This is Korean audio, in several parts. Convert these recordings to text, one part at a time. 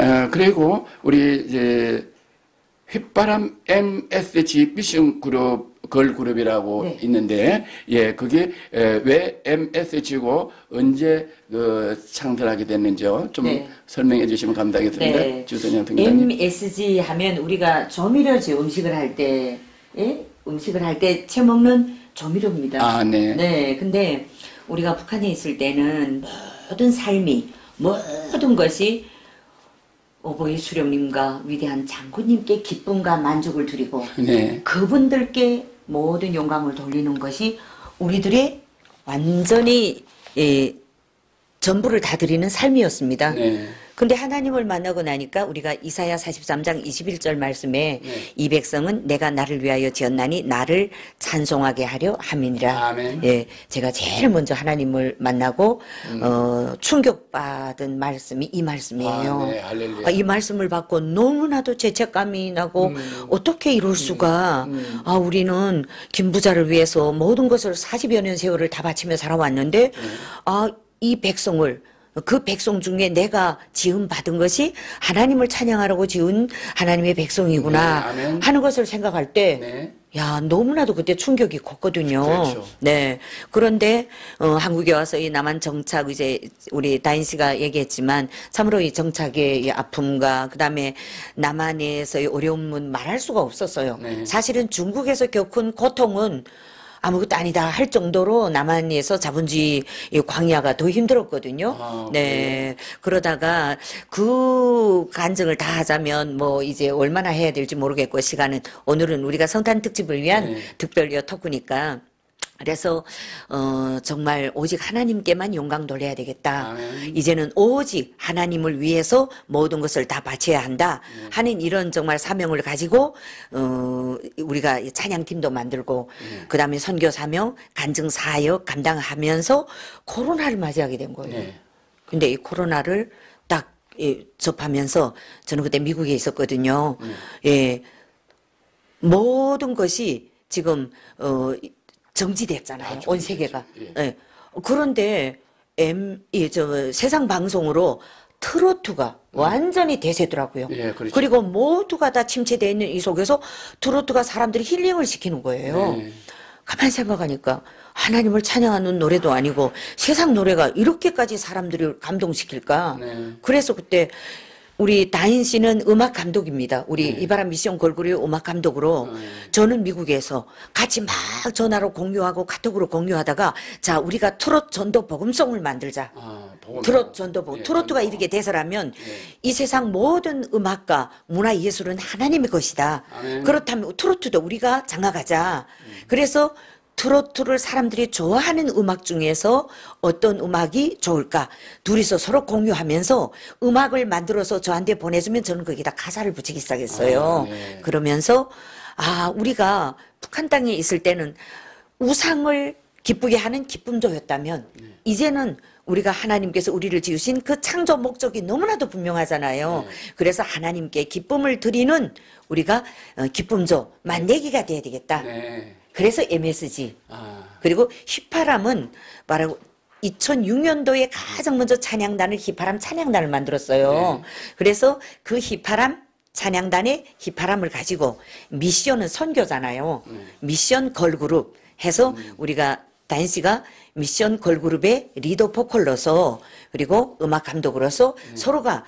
그리고 우리 이제 휘바람 MSG 미션 그룹 걸그룹이라고 네. 있는데, 예, 그게 왜 MSG고 언제 창설하게 됐는지요? 좀 네. 설명해 주시면 감사하겠습니다. 네. 주선영 등장님. MSG 하면 우리가 조미료지 음식을 할 때, 예? 음식을 할 때 채먹는 조미료입니다. 아, 네. 네. 근데 우리가 북한에 있을 때는 모든 삶이, 모든 것이 오보이 수령님과 위대한 장군님께 기쁨과 만족을 드리고 네. 그분들께 모든 영광을 돌리는 것이 우리들의 완전히 전부를 다 드리는 삶이었습니다. 네. 근데 하나님을 만나고 나니까 우리가 이사야 43장 21절 말씀에 네. 이 백성은 내가 나를 위하여 지었나니 나를 찬송하게 하려 함이니라. 아멘. 예, 제가 제일 먼저 하나님을 만나고 충격받은 말씀이 이 말씀이에요. 아, 네. 할렐루야. 이 말씀을 받고 너무나도 죄책감이 나고 어떻게 이럴 수가. 우리는 김부자를 위해서 모든 것을 40여 년 세월을 다 바치며 살아왔는데 이 백성을 그 백성 중에 내가 지음 받은 것이 하나님을 찬양하라고 지은 하나님의 백성이구나 네, 아멘. 하는 것을 생각할 때 네. 야, 너무나도 그때 충격이 컸거든요. 그렇죠. 네. 그런데, 한국에 와서 이 남한 정착, 이제, 우리 다인 씨가 얘기했지만, 참으로 이 정착의 이 아픔과, 그 다음에 남한에서의 어려움은 말할 수가 없었어요. 네. 사실은 중국에서 겪은 고통은 아무것도 아니다 할 정도로 남한에서 자본주의 이 광야가 더 힘들었거든요. 아, 네. 그러다가 그 간증을 다 하자면 뭐 이제 얼마나 해야 될지 모르겠고 시간은 오늘은 우리가 성탄 특집을 위한 네. 특별 토크니까 그래서 정말 오직 하나님께만 영광 돌려야 되겠다. 아멘. 이제는 오직 하나님을 위해서 모든 것을 다 바쳐야 한다 하는 이런 정말 사명을 가지고 우리가 찬양팀도 만들고 그다음에 선교 사명, 간증 사역 감당하면서 코로나를 맞이하게 된 거예요. 네. 근데 이 코로나를 딱 접하면서 저는 그때 미국에 있었거든요. 예. 모든 것이 지금 정지됐잖아요. 온 세계가. 예. 예. 그런데 세상 방송으로 트로트가 완전히 대세더라고요. 예, 그렇죠. 그리고 모두가 다 침체되어 있는 이 속에서 트로트가 사람들이 힐링을 시키는 거예요. 네. 가만히 생각하니까 하나님을 찬양하는 노래도 아니고 세상 노래가 이렇게까지 사람들을 감동시킬까. 네. 그래서 그때 우리 다인 씨는 음악 감독입니다. 우리 이바람 미션 걸그룹 음악 감독으로 저는 미국에서 같이 막 전화로 공유하고 카톡으로 공유하다가 자 우리가 트롯 전도 복음송을 만들자. 트롯 전도 복음. 예, 트로트가 전도. 이렇게 대세라면 이 세상 모든 음악과 문화 예술은 하나님의 것이다. 아멘. 그렇다면 트로트도 우리가 장악하자. 그래서 트로트를 사람들이 좋아하는 음악 중에서 어떤 음악이 좋을까? 둘이서 서로 공유하면서 음악을 만들어서 저한테 보내주면 저는 거기다 가사를 붙이기 시작했어요. 네. 그러면서 우리가 북한 땅에 있을 때는 우상을 기쁘게 하는 기쁨조였다면 이제는 우리가 하나님께서 우리를 지으신 그 창조 목적이 너무나도 분명하잖아요. 그래서 하나님께 기쁨을 드리는 우리가 기쁨조 만내기가 돼야 되겠다. 네. 그래서 MSG 그리고 휘파람은 말하고 2006년도에 가장 먼저 찬양단을 휘파람 찬양단을 만들었어요. 그래서 그 휘파람 찬양단의 휘파람을 가지고 미션은 선교잖아요. 미션 걸그룹 해서 우리가 다인 씨가 미션 걸그룹의 리더 보컬로서 그리고 음악 감독으로서 서로가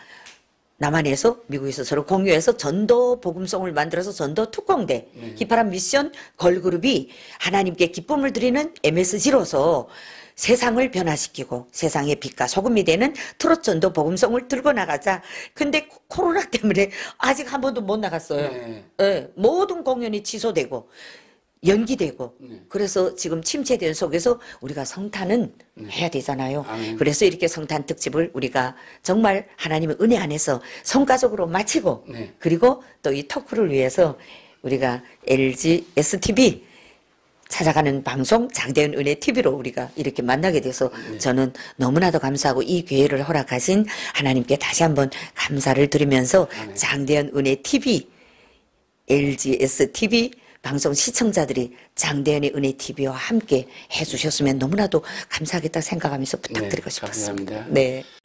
남한에서 미국에서 서로 공유해서 전도 복음송을 만들어서 전도 특공대 휘파람 미션 걸그룹이 하나님께 기쁨을 드리는 MSG로서 세상을 변화시키고 세상의 빛과 소금이 되는 트롯 전도 복음송을 들고 나가자. 근데 코로나 때문에 아직 한 번도 못 나갔어요. 네, 모든 공연이 취소되고 연기되고 그래서 지금 침체된 속에서 우리가 성탄은 해야 되잖아요. 아멘. 그래서 이렇게 성탄 특집을 우리가 정말 하나님의 은혜 안에서 성가적으로 마치고 그리고 또 이 토크를 위해서 우리가 LG STV 찾아가는 방송 장대현 은혜 TV로 우리가 이렇게 만나게 돼서 저는 너무나도 감사하고 이 기회를 허락하신 하나님께 다시 한번 감사를 드리면서 장대현 은혜 TV LG STV 방송 시청자들이 장대현의 은혜 TV와 함께 해주셨으면 너무나도 감사하겠다 생각하면서 부탁드리고 싶었습니다. 감사합니다. 네.